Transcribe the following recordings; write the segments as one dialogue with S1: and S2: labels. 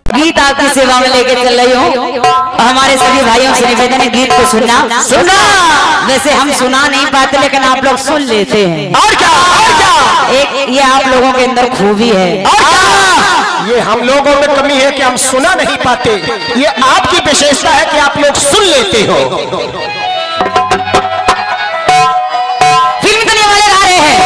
S1: गीत आपकी सेवा में लेके चल रही हूँ। हमारे सभी भाइयों से निवेदन है गीत को सुनना। वैसे हम सुना नहीं पाते लेकिन आप लोग सुन लेते हैं।
S2: और क्या
S1: एक ये आप लोगों के अंदर खूबी है।
S2: ये हम लोगों में कमी है कि हम सुना नहीं पाते। ये आपकी विशेषता है कि आप लोग सुन लेते हो।
S1: फिल्म करने वाले गा रहे हैं।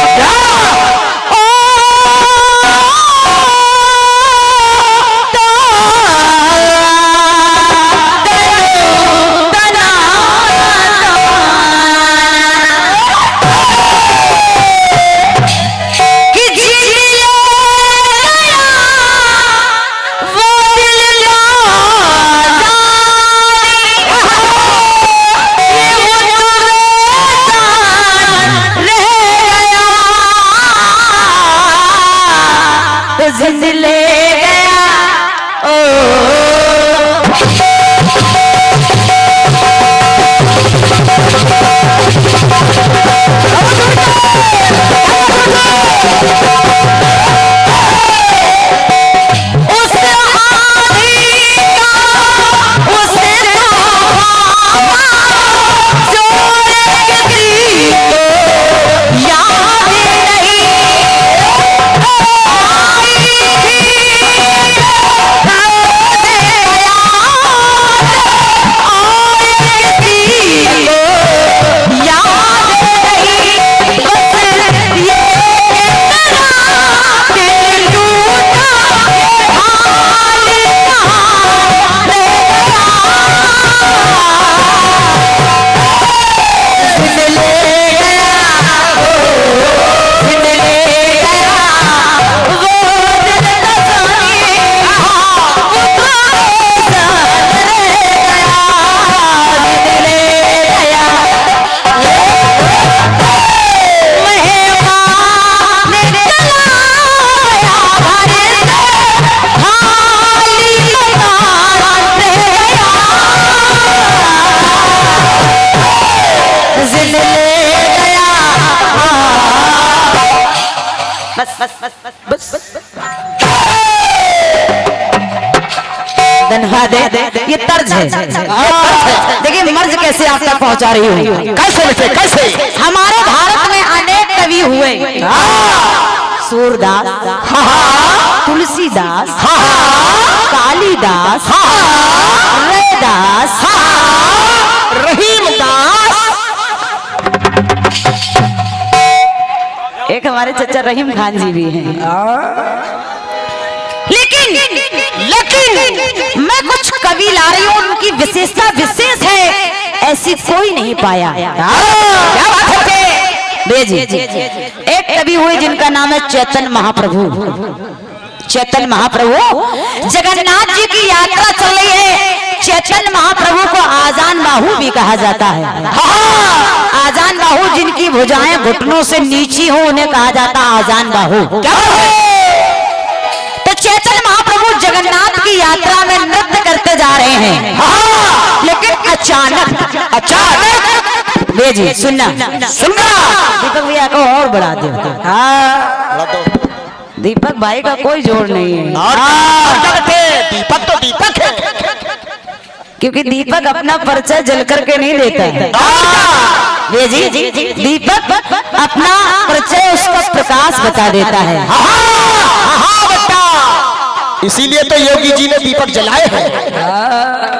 S1: जिंद ले गया धन्यवाद। ये तर्ज है। देखिए मर्ज कैसे आप तक पहुंचा रही हूँ।
S2: कैसे
S1: हमारे भारत में अनेक कवि हुए। सूरदास, तुलसीदास, कालिदास, रैदास,
S2: रहीमदास।
S1: एक हमारे चचा रहीम खान जी भी हैं। लेकिन मैं कुछ कवि ला रही हूँ, उनकी विशेषता विशेष है, ऐसी कोई नहीं पाया। क्या बात है जी। एक कवि हुए जिनका नाम है चैतन्य महाप्रभु। चैतन्य महाप्रभु जगन्नाथ जी की यात्रा चल रही है। चैतन्य महाप्रभु को आजान बाहु भी कहा जाता है। आजान बाहु जिनकी भुजाएं घुटनों से नीची हो उन्हें कहा जाता आजान बाहु। क्या तो चैतन्य महाप्रभु जगन्नाथ की यात्रा में नृत्य करते जा रहे हैं। लेकिन अचानक जी सुनना दीपक भैया को और बढ़ा दो। दीपक भाई का कोई जोर नहीं है।
S2: दीपक तो दीपक है,
S1: क्योंकि दीपक अपना परिचय जल करके नहीं देता है। जी दीपक अपना परिचय उसका प्रकाश बता देता है।
S2: इसीलिए तो योगी जी ने दीपक जलाए हैं।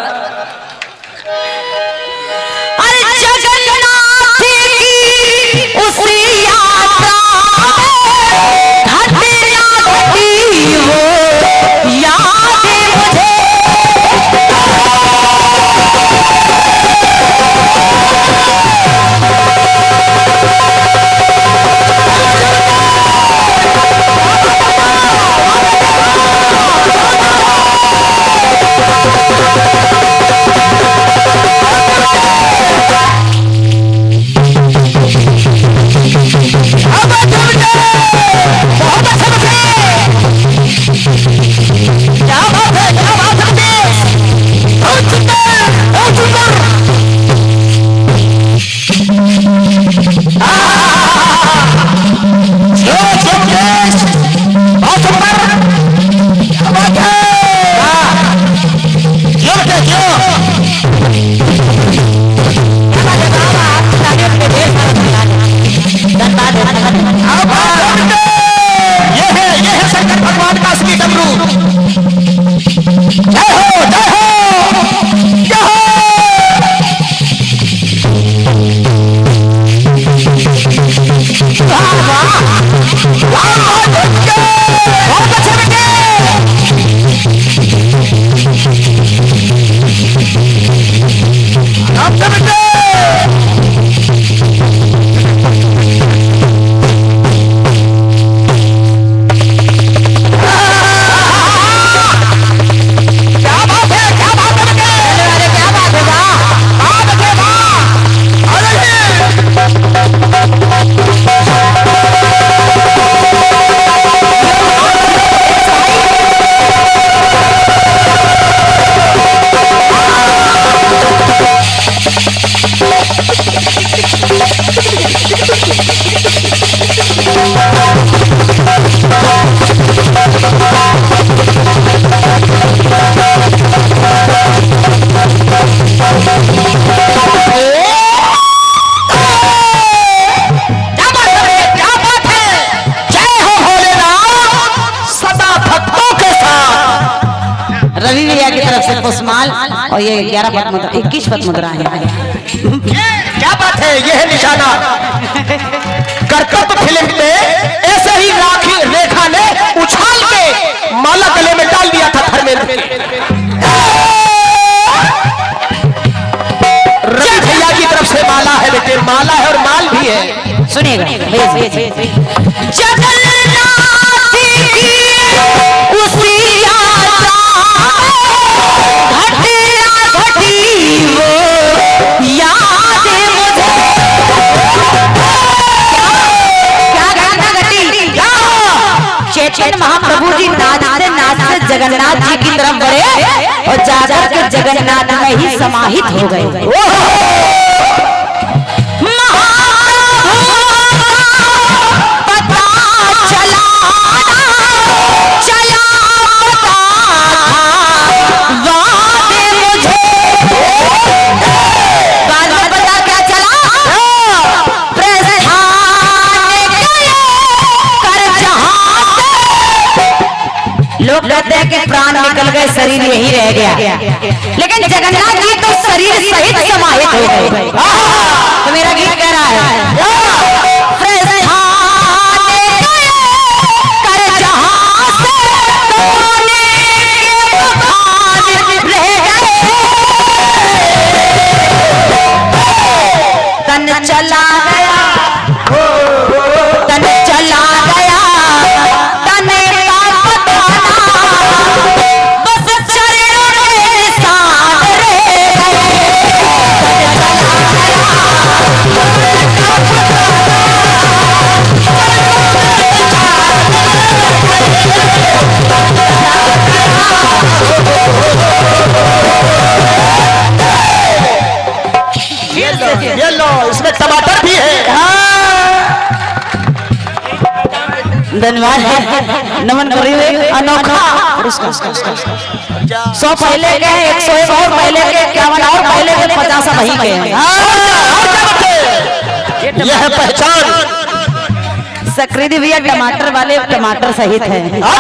S1: भैया की तरफ से पुष्पमाल और ये 11 पद मुद्रा 21 पद मुद्रा है।
S2: क्या बात है, यह है निशाना। करतब फिल्म में ऐसे ही राखी रेखा ने उछाल के माला गले में डाल दिया था धर्मेंद्र। रवि भैया की तरफ से माला है बेटे, माला है और माल भी है।
S1: सुनिएगा चैतन्य महाप्रभु जी नाचते नाचते जगन्नाथ जी की तरफ बढ़े और जाकर के जगन्नाथ में ही समाहित हो गए। लोग कहते हैं कि प्राण निकल गए, शरीर यही रह गया, लेकिन जगन्नाथ जी तो शरीर सहित समाहित हो गए। तो मेरा गीत कह रहा है तन चला गया, तन चला गया, तने
S2: ये लो, इसमें टमाटर भी है।
S1: धन्यवाद, नमन करिए। अनोखा 100 पहले के 101 और पहले के 51 और पहले के 50 वही के हैं।
S2: यह है पहचान।
S1: सक्रिय भैया टमाटर वाले टमाटर सहित है।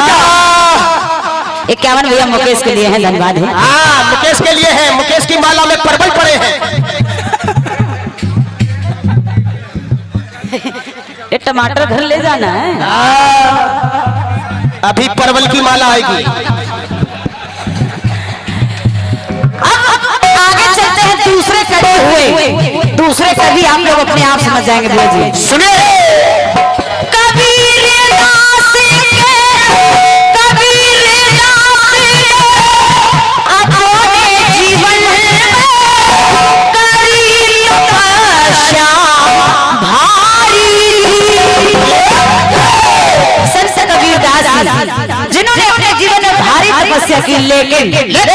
S1: 51 भैया मुकेश के लिए है। धन्यवाद है।
S2: हाँ, मुकेश के लिए है। मुकेश की माला में परवल पड़े हैं।
S1: ये टमाटर घर ले जाना है।
S2: अभी परवल की माला आएगी।
S1: आगे चलते हैं दूसरे कड़े हुए। दूसरे कवि आप लोग अपने आप समझ जाएंगे भैया जी।
S2: सुनिए,
S1: जिन्होंने अपने जीवन में भारी तपस्या की, लेकिन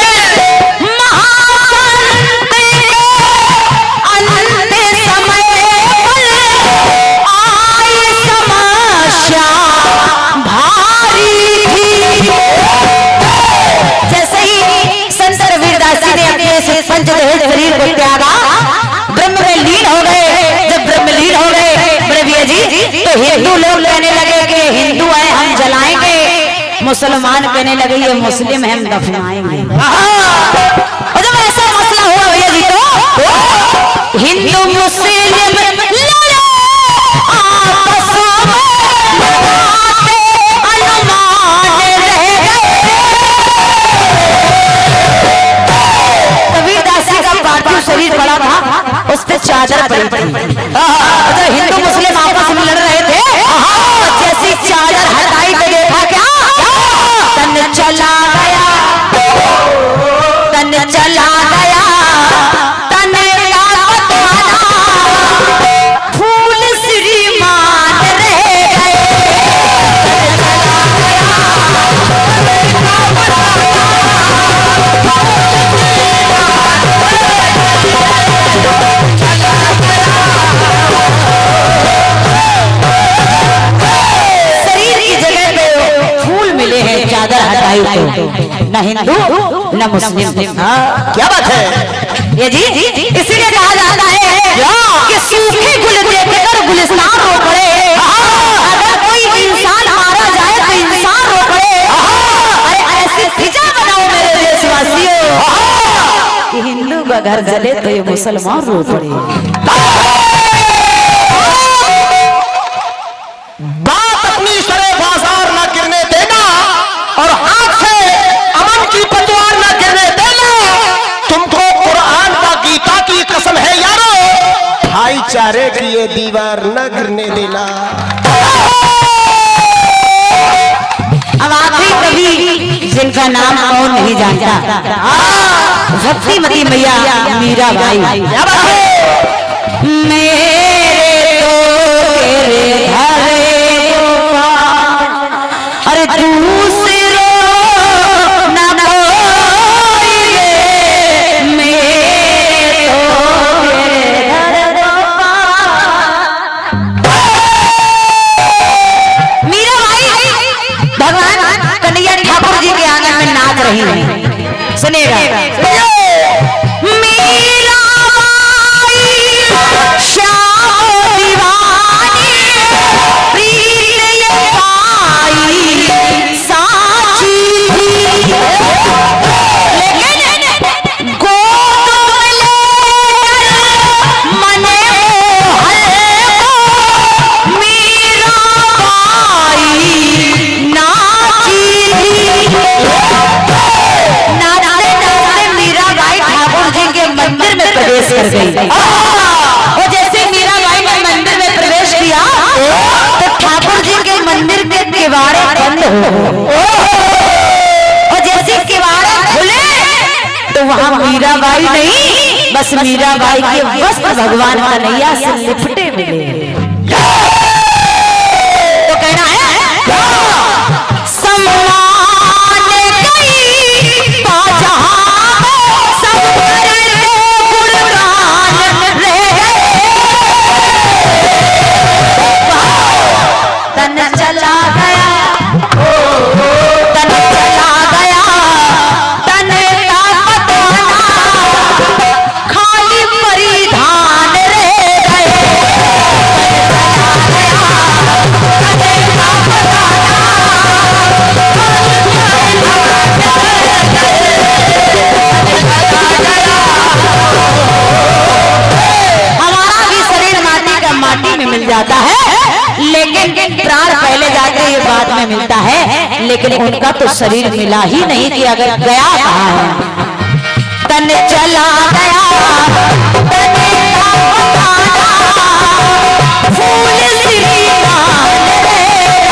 S1: जैसे ही संत रविदास जी ने अपने पंचदेह शरीर को त्यागा, ब्रह्म में लीन हो गए। जब ब्रह्म लीन हो गए बड़े भैया जी, तो हिंदू लोग कहने लगे कि हिंदू है हम जलाएंगे, मुसलमान कहने लगे ये मुस्लिम है हम दफनाएंगे। और जब ऐसा मसला हुआ भैया जी, तो हिंदू मुस्लिम आपस में अनुमान रह गए। कबीरदास जी का पार्थिव शरीर पड़ा था, उस पर चादर पड़ी थी। तो हिंदू मुस्लिम आपस में लड़ रहे थे, जैसी चादर हटाई तो देखा क्या, तन चला गया, तन चला गया, तन फूल श्रीमान रह गए। चादर हटाई तो न हिंदू न मुस्लिम।
S2: क्या बात है
S1: ये जी, इसीलिए कहा जाता है कि सूखे गुल देखकर गुलिस्तान रो पड़े। अगर कोई इंसान मारा जाए तो इंसान रो पड़े। अरे ऐसी फिजा बनाओ मेरे देशवासियों का घर जले तो ये मुसलमान रो पड़े।
S2: बात अपनी सरे बाजार ना गिरने देना और हाथ से अमन की पतवार ना गिरने देना। तुमको कुरान का गीता की कसम है यारो, भाईचारे की ये दीवार न गिरने देना।
S1: अब आखिरी कवि जिनका नाम कौन नहीं जानता, भक्तिमती मैया मीराबाई। मेरे तो तेरे घरे अरे दूसरो ना कोई रे, मेरे तो तेरे घर मीराबाई भगवान कन्हैया ठाकुर जी के आंगन में नाच रही है। सुनेगा कर गई। और जैसे मीराबाई ने मंदिर में प्रवेश किया तो ठाकुर जी के मंदिर के किवाड़े बंद हो, और जैसे किवाड़े खुले तो वहां मीराबाई नहीं, बस मीराबाई के वस्त्र भगवान कन्हैया से लिपटे मिले। तो कहना है जाता है, लेकिन प्राण पहले जाके ये बाद में मिलता है। लेकिन उनका तो शरीर मिला ही नहीं कि अगर गया कहाँ है। तन चला गया तने का पताना, फूल श्री राम रे,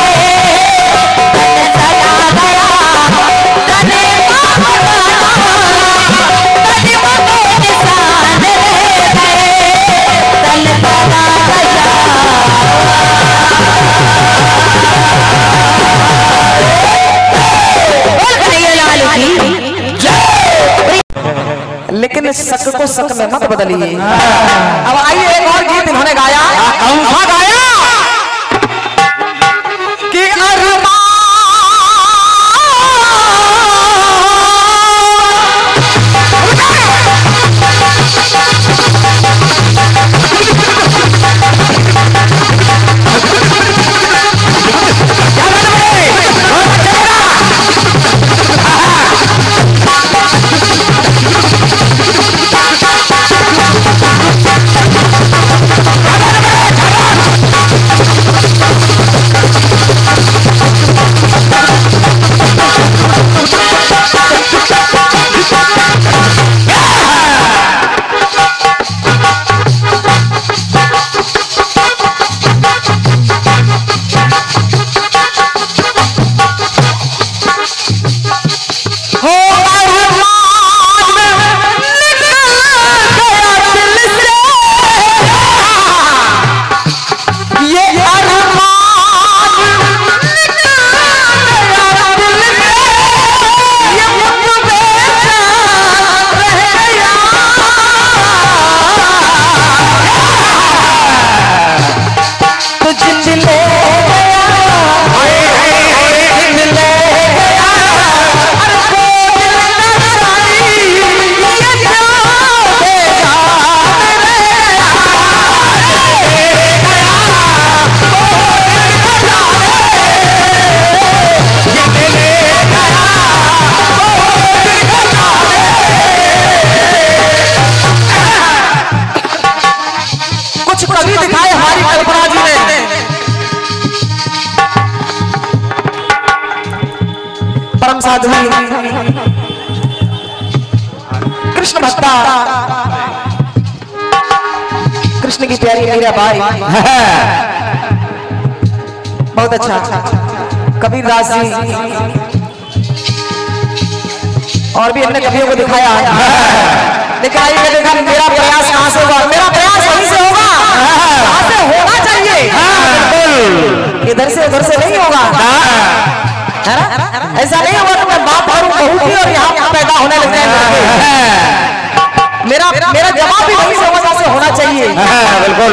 S1: तन चला गया तने का पताना, कदम के निशान रह गए, तन चला गया।
S2: लेकिन शक को शक में मत बदलिए। अब आइए एक और गीत इन्होंने गाया। कौन सा गाया? कि साध्वी कृष्ण भक्ता कृष्ण की प्यारी मीरा बाई बहुत अच्छा कबीरदास जी और भी हमने कवियों को दिखाया लेकिन आइए मैं देखा मेरा प्रयास कहां से होगा मेरा प्रयास वहीं से होगा कहां से होना चाहिए इधर से उधर से नहीं होगा है ना ऐसा नहीं होगा तो मैं बाप और बहू की और यहाँ पैदा होने लग जाएंगे मेरा मेरा जवाब भी वहीं से होना चाहिए बिल्कुल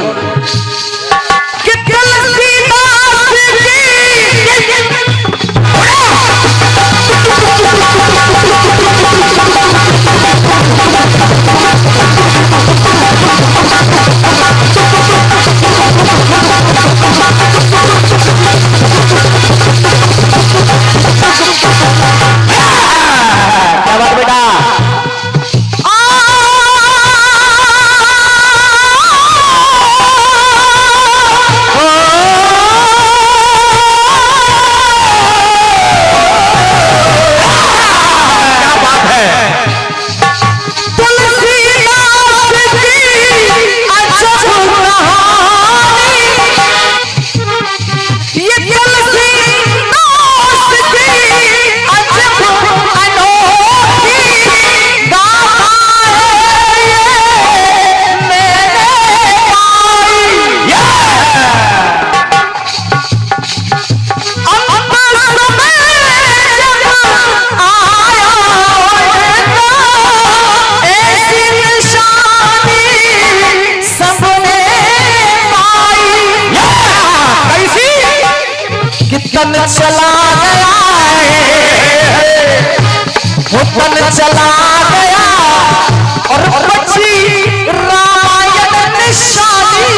S2: चला गया हुक्म चला गया और बची रामायण निशानी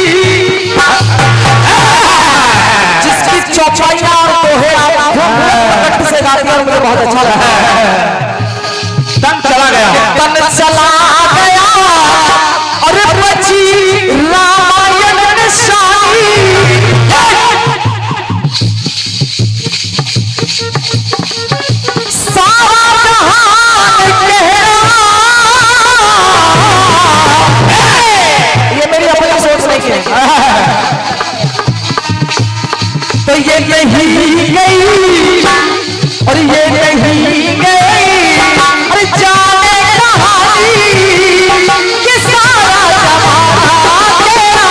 S2: जिसकी चौपाइयां और दोहे से गाती हैं मुझे बहुत अच्छा लगा तन चला गया तन चला गया और बची रामायण निशानी तो ये नहीं गई और ये नहीं गई अरे जाने कहानी कि सारा जमाना तेरा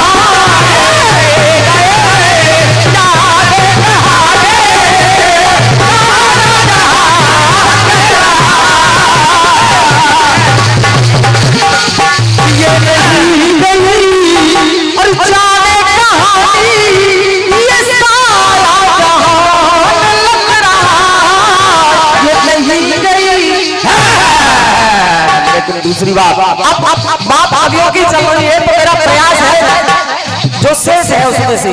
S2: ये नहीं गई और जाने कहानी दूसरी बात अब बात आगे की चल रही है तो मेरा प्रयास है जो शेष है उसमें से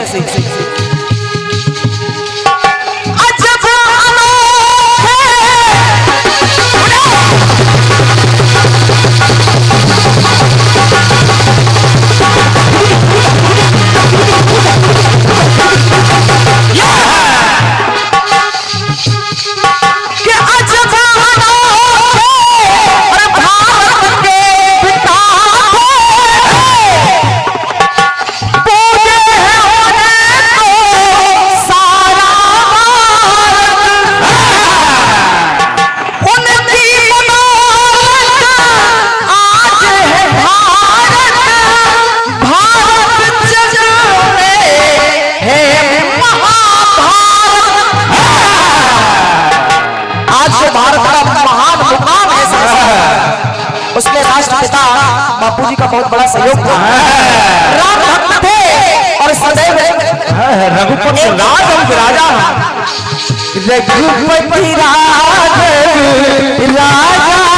S2: उसमें राष्ट्रपिता बापूजी का बहुत बड़ा सहयोग था राम भक्त थे और सदैव रघुपति राजा रघुपति राजा